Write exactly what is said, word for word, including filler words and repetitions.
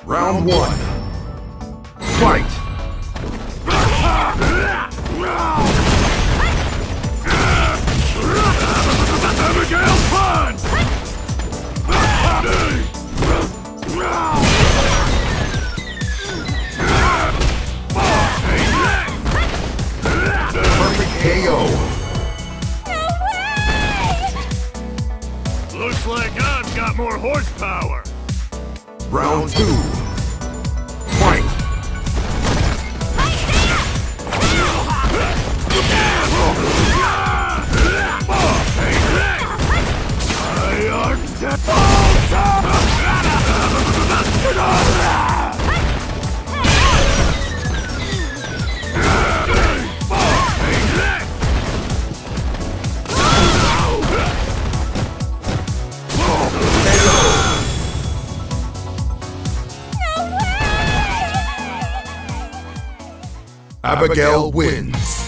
Round one. Fight! Abigail, punch! Perfect K O. Looks like I've got more horsepower. Round two. Fight! Abigail wins.